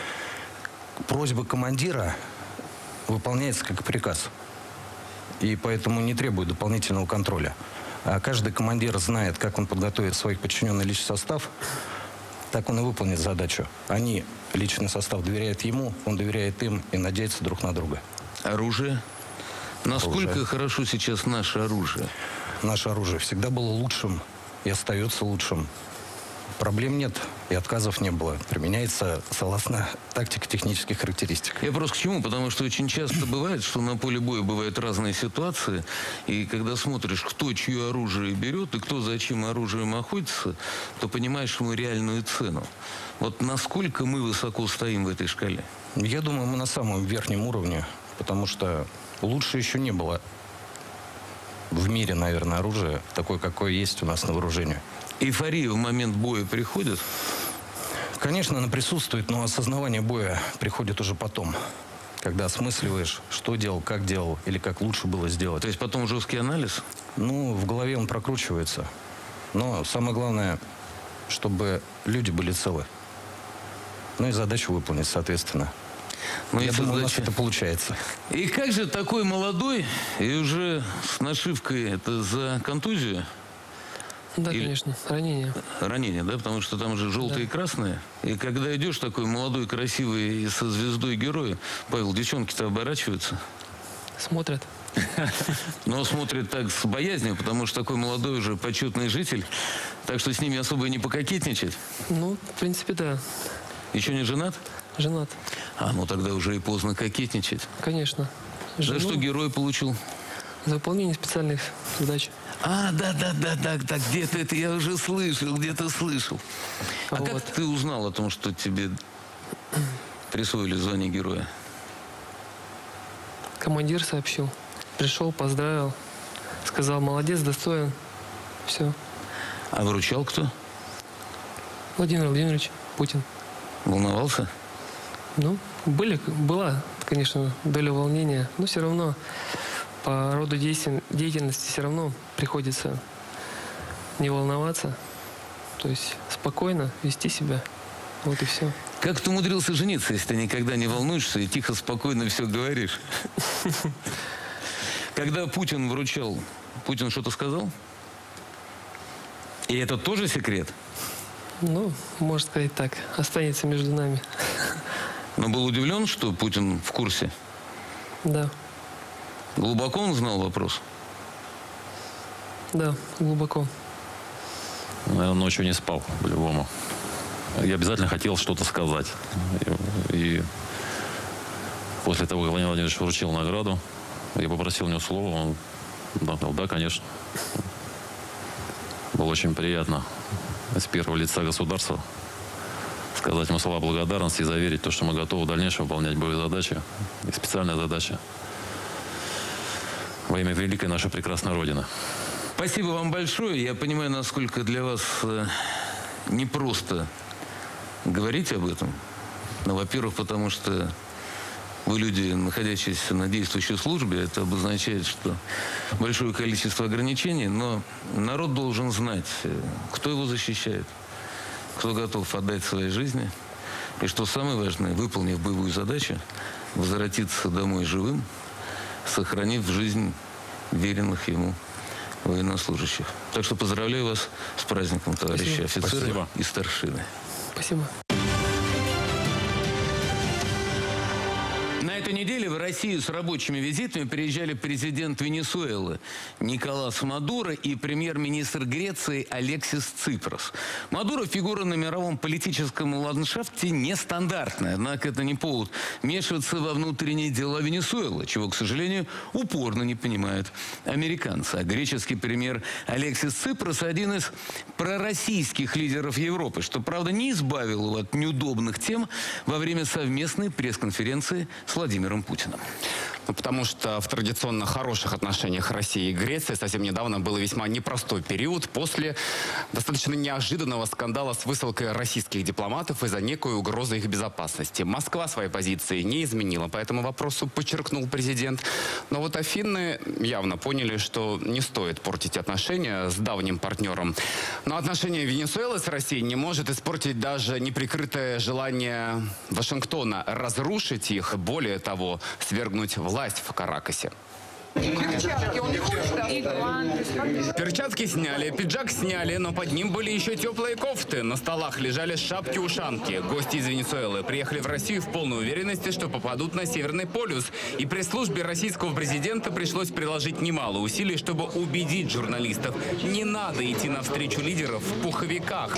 S10: Просьба командира выполняется как приказ. И поэтому не требует дополнительного контроля. А каждый командир знает, как он подготовит своих подчиненных личный состав, так он и выполнит задачу. Они, личный состав, доверяют ему, он доверяет им и надеются друг на друга.
S2: Оружие? Насколько хорошо сейчас наше оружие?
S10: Наше оружие всегда было лучшим и остается лучшим. Проблем нет и отказов не было. Применяется согласно тактико-технических характеристик.
S2: Я просто к чему? Потому что очень часто бывает, что на поле боя бывают разные ситуации, и когда смотришь, кто чье оружие берет и кто за чьим оружием охотится, то понимаешь ему реальную цену. Вот насколько мы высоко стоим в этой шкале?
S10: Я думаю, мы на самом верхнем уровне, потому что лучше еще не было в мире, наверное, оружие такое, какое есть у нас на вооружении.
S2: Эйфория в момент боя приходит?
S10: Конечно, она присутствует, но осознавание боя приходит уже потом. Когда осмысливаешь, что делал, как делал, или как лучше было сделать.
S2: То есть потом жесткий анализ?
S10: Ну, в голове он прокручивается. Но самое главное, чтобы люди были целы. Ну и задачу выполнить, соответственно.
S2: Ну,
S10: я думаю, у нас это получается.
S2: И как же такой молодой и уже с нашивкой это за контузию?
S12: Да, конечно, ранение.
S2: Ранение, да? Потому что там же желтое и красное. И когда идешь такой молодой, красивый и со звездой героя, Павел, девчонки-то оборачиваются.
S12: Смотрят.
S2: Но смотрят так с боязнью, потому что такой молодой уже почетный житель. Так что с ними особо и не пококетничать.
S12: Ну, в принципе, да.
S2: Еще не женат?
S12: Женат.
S2: Ну тогда уже и поздно кокетничать.
S12: Конечно.
S2: За что герой получил?
S12: За выполнение специальных задач.
S2: Да, где-то это я уже слышал, где-то слышал.
S12: Вот.
S2: Как ты узнал о том, что тебе присвоили звание героя?
S12: Командир сообщил. Пришел, поздравил. Сказал, молодец, достоин. Все.
S2: А вручал кто?
S12: Владимир Владимирович Путин.
S2: Волновался?
S12: Ну, была, конечно, доля волнения, но все равно по роду деятельности все равно приходится не волноваться, то есть спокойно вести себя. Вот и все.
S2: Как ты умудрился жениться, если ты никогда не волнуешься и тихо, спокойно все говоришь? Когда Путин вручал, Путин что-то сказал? И это тоже секрет?
S12: Ну, можно сказать так, останется между нами.
S2: Но был удивлен, что Путин в курсе?
S12: Да.
S2: Глубоко он знал вопрос?
S12: Да, глубоко.
S1: Наверное, ночью не спал, по-любому. Я обязательно хотел что-то сказать. И после того, как Владимир Владимирович вручил награду, я попросил у него слова, он сказал, да, конечно. Было очень приятно с первого лица государства сказать ему слова благодарности и заверить то, что мы готовы в дальнейшем выполнять боевые задачи и специальные задачи во имя великой нашей прекрасной Родины.
S2: Спасибо вам большое. Я понимаю, насколько для вас непросто говорить об этом. Ну, во-первых, потому что вы люди, находящиеся на действующей службе. Это обозначает, что большое количество ограничений. Но народ должен знать, кто его защищает, кто готов отдать своей жизни. И что самое важное, выполнив боевую задачу, возвратиться домой живым, сохранив жизнь веренных ему военнослужащих. Так что поздравляю вас с праздником, товарищи офицеры.
S1: Спасибо.
S2: И старшины.
S12: Спасибо.
S2: На этой неделе в Россию с рабочими визитами приезжали президент Венесуэлы Николас Мадуро и премьер-министр Греции Алексис Ципрос. Мадуро фигура на мировом политическом ландшафте нестандартная, однако это не повод вмешиваться во внутренние дела Венесуэлы, чего, к сожалению, упорно не понимают американцы. А греческий премьер Алексис Ципрос один из пророссийских лидеров Европы, что, правда, не избавил его от неудобных тем во время совместной пресс-конференции с Владимиром Путиным.
S7: Ну, потому что в традиционно хороших отношениях России и Греции совсем недавно был весьма непростой период после достаточно неожиданного скандала с высылкой российских дипломатов из-за некой угрозы их безопасности. Москва своей позиции не изменила по этому вопросу, подчеркнул президент. Но вот Афины явно поняли, что не стоит портить отношения с давним партнером. Но отношения Венесуэлы с Россией не может испортить даже неприкрытое желание Вашингтона разрушить их, более того, свергнуть власть в Каракасе. Перчатки сняли, пиджак сняли, но под ним были еще теплые кофты. На столах лежали шапки-ушанки. Гости из Венесуэлы приехали в Россию в полной уверенности, что попадут на Северный полюс. И пресс-службе российского президента пришлось приложить немало усилий, чтобы убедить журналистов. Не надо идти навстречу лидеров в пуховиках.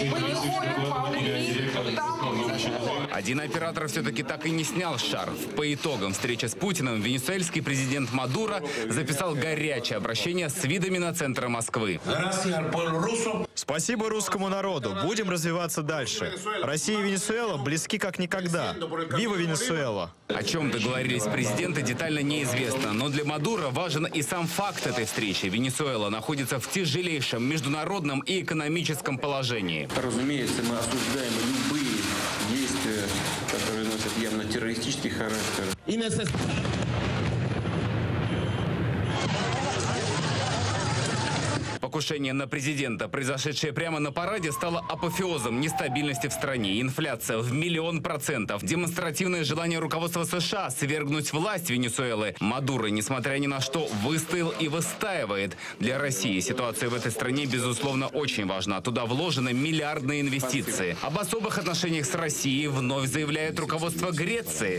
S7: Один оператор все-таки так и не снял шарф. По итогам встречи с Путиным венесуэльский президент Мадуро записал горячее обращение с видами на центр Москвы.
S14: Спасибо русскому народу. Будем развиваться дальше. Россия и Венесуэла близки как никогда. Вива Венесуэла!
S7: О чем договорились президенты, детально неизвестно. Но для Мадуро важен и сам факт этой встречи. Венесуэла находится в тяжелейшем международном и экономическом положении.
S4: Разумеется, мы осуждаем любые действия, которые носят явно террористический характер.
S7: покушение на президента, произошедшее прямо на параде, стало апофеозом нестабильности в стране. Инфляция в 1 000 000 %. Демонстративное желание руководства США свергнуть власть Венесуэлы. Мадуро, несмотря ни на что, выстоял и выстаивает. Для России ситуация в этой стране, безусловно, очень важна. Туда вложены миллиардные инвестиции. Об особых отношениях с Россией вновь заявляет руководство Греции.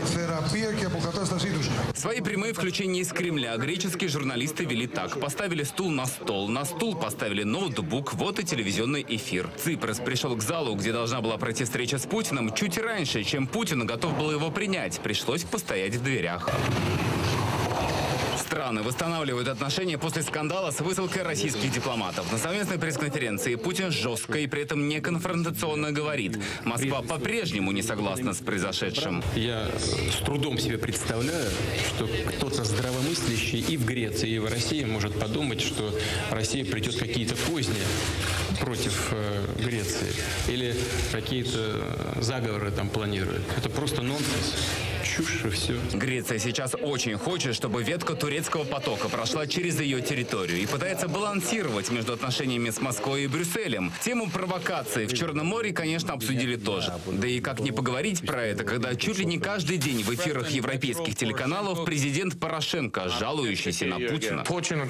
S7: Свои прямые включения из Кремля греческие журналисты вели так. Поставили стул на стул поставили ноутбук, вот и телевизионный эфир. Ципрас пришел к залу, где должна была пройти встреча с Путиным, чуть раньше, чем Путин готов был его принять. Пришлось постоять в дверях. Страны восстанавливают отношения после скандала с высылкой российских дипломатов. На совместной пресс-конференции Путин жестко и при этом не конфронтационно говорит. Москва по-прежнему не согласна с произошедшим.
S6: Я с трудом себе представляю, что кто-то здравомыслящий и в Греции, и в России может подумать, что Россия придет какие-то козни против Греции или какие-то заговоры там планирует. Это просто нонсенс. Чушь и все.
S7: Греция сейчас очень хочет, чтобы ветка турецкого потока прошла через ее территорию и пытается балансировать между отношениями с Москвой и Брюсселем. Тему провокации в Черном море, конечно, обсудили тоже. Да и как не поговорить про это, когда чуть ли не каждый день в эфирах европейских телеканалов президент Порошенко, жалующийся на Путина.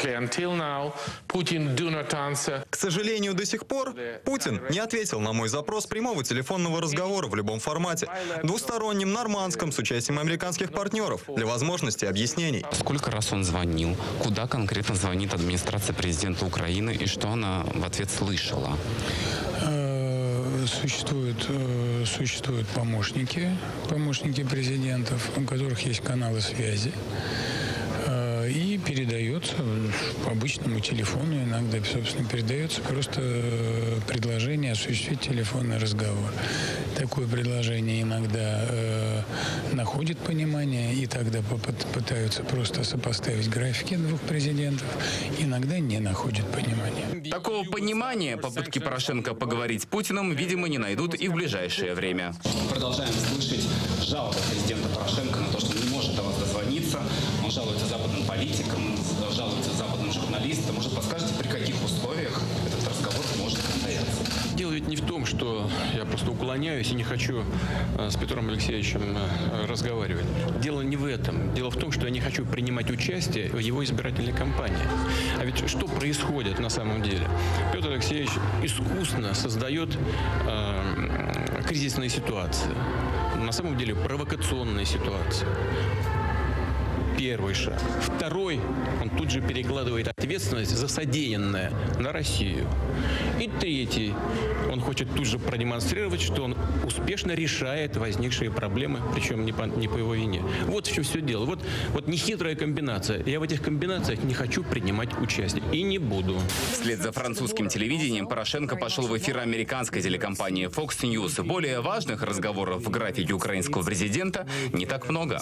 S14: К сожалению, до сих пор Путин не ответил на мой запрос прямого телефонного разговора в любом формате. Двустороннем, нормандском, с участием американских партнеров, для возможности объяснений.
S13: Сколько раз он звонил? Куда конкретно звонит администрация президента Украины? И что она в ответ слышала?
S15: Существуют помощники президентов, у которых есть каналы связи. И передается по обычному телефону, иногда, собственно, передается просто предложение осуществить телефонный разговор. Такое предложение иногда находит понимание, и тогда пытаются просто сопоставить графики двух президентов, иногда не находят понимания.
S7: Такого понимания попытки Порошенко поговорить с Путиным, видимо, не найдут и в ближайшее время.
S16: Продолжаем слышать жалобы президента Порошенко на то, что он не может до вас дозвониться. Он жалуется западным политикам, жалуется западным журналистам. Может, подскажете, при каких условиях этот разговор может состояться?
S6: Дело ведь не в том, что я просто уклоняюсь и не хочу с Петром Алексеевичем разговаривать. Дело не в этом. Дело в том, что я не хочу принимать участие в его избирательной кампании. А ведь что происходит на самом деле? Петр Алексеевич искусно создает кризисные ситуации. На самом деле провокационные ситуации. Первый шаг. Второй, он тут же перекладывает ответственность за содеянное на Россию. И третий, он хочет тут же продемонстрировать, что он успешно решает возникшие проблемы, причем не по его вине. Вот в чем все дело. Вот нехитрая комбинация. Я в этих комбинациях не хочу принимать участие. И не буду.
S7: Вслед за французским телевидением Порошенко пошел в эфир американской телекомпании Fox News. Более важных разговоров в графике украинского президента не так много.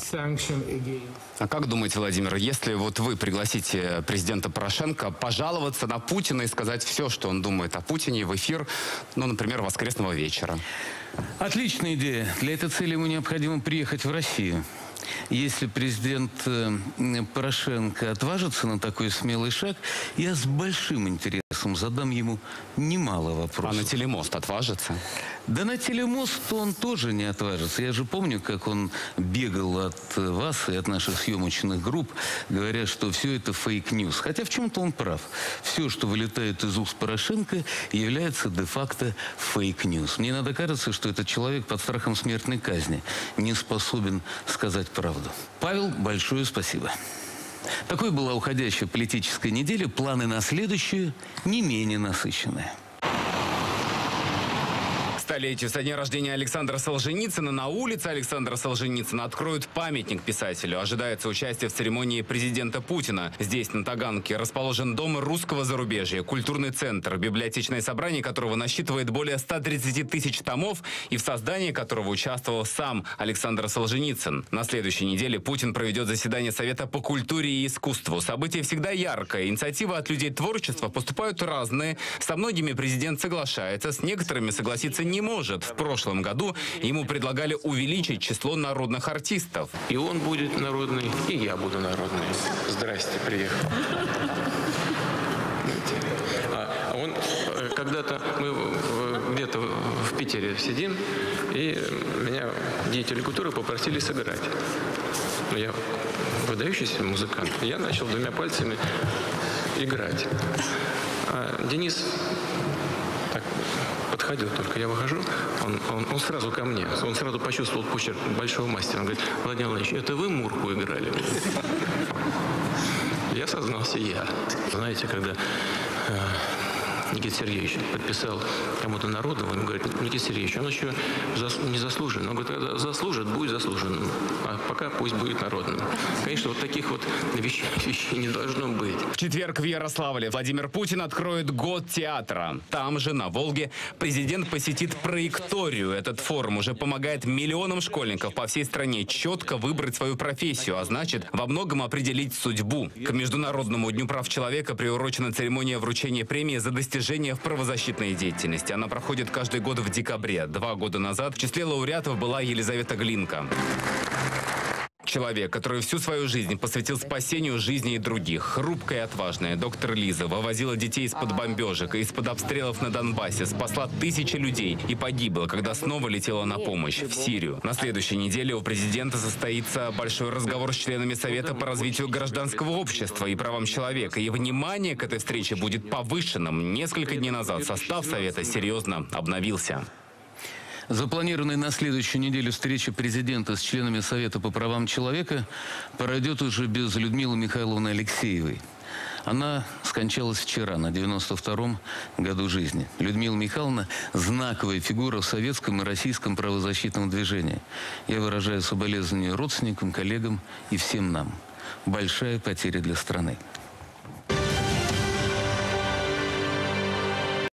S7: А как думаете, Владимир, если вот вы пригласите президента Порошенко пожаловаться на Путина и сказать все, что он думает о Путине в эфир, ну, например, воскресного вечера?
S2: Отличная идея. Для этой цели ему необходимо приехать в Россию. Если президент Порошенко отважится на такой смелый шаг, я с большим интересом задам ему немало вопросов.
S7: А на телемост отважится?
S2: Да на телемост он тоже не отважится. Я же помню, как он бегал от вас и от наших съемочных групп, говоря, что все это фейк-ньюс. Хотя в чем-то он прав. Все, что вылетает из уст Порошенко, является де-факто фейк-ньюс. Мне иногда кажется, что этот человек под страхом смертной казни не способен сказать правду. Павел, большое спасибо. Такой была уходящая политическая неделя. Планы на следующую не менее насыщенные.
S7: Столетию со дня рождения Александра Солженицына на улице Александра Солженицына откроют памятник писателю. Ожидается участие в церемонии президента Путина. Здесь, на Таганке, расположен Дом русского зарубежья, культурный центр, библиотечное собрание которого насчитывает более 130 тысяч томов и в создании которого участвовал сам Александр Солженицын. На следующей неделе Путин проведет заседание Совета по культуре и искусству. Событие всегда яркое. Инициативы от людей творчества поступают разные. Со многими президент соглашается, с некоторыми согласиться не может. В прошлом году ему предлагали увеличить число народных артистов.
S6: И он будет народный, и я буду народный. Здрасте, приехал.
S4: когда-то мы где-то в Питере сидим, и меня деятели культуры попросили сыграть. Я выдающийся музыкант. Я начал 2 пальцами играть. А Денис так подходил только. Я выхожу, он сразу ко мне. Он сразу почувствовал почерк большого мастера. Он говорит: Владимир Владимирович, это вы Мурку играли? Я сознался я. Знаете, когда Никита Сергеевич подписал кому-то народу, он говорит: Никита Сергеевич, он еще не заслужен. Он говорит: когда заслужит, будет заслуженным. А пока пусть будет народным. Конечно, вот таких вот вещей не должно быть.
S7: В четверг в Ярославле Владимир Путин откроет год театра. Там же, на Волге, президент посетит проекторию. Этот форум уже помогает миллионам школьников по всей стране четко выбрать свою профессию, а значит, во многом определить судьбу. К Международному дню прав человека приурочена церемония вручения премии за достижения в правозащитной деятельности. Она проходит каждый год в декабре. 2 года назад в числе лауреатов была Елизавета Глинка. Человек, который всю свою жизнь посвятил спасению жизни и других. Хрупкая и отважная доктор Лиза вывозила детей из-под бомбежек и из-под обстрелов на Донбассе, спасла тысячи людей и погибла, когда снова летела на помощь в Сирию. На следующей неделе у президента состоится большой разговор с членами Совета по развитию гражданского общества и правам человека. И внимание к этой встрече будет повышенным. Несколько дней назад состав Совета серьезно обновился.
S2: Запланированная на следующую неделю встреча президента с членами Совета по правам человека пройдет уже без Людмилы Михайловны Алексеевой. Она скончалась вчера, на 92-м году жизни. Людмила Михайловна – знаковая фигура в советском и российском правозащитном движении. Я выражаю соболезнования родственникам, коллегам и всем нам. Большая потеря для страны.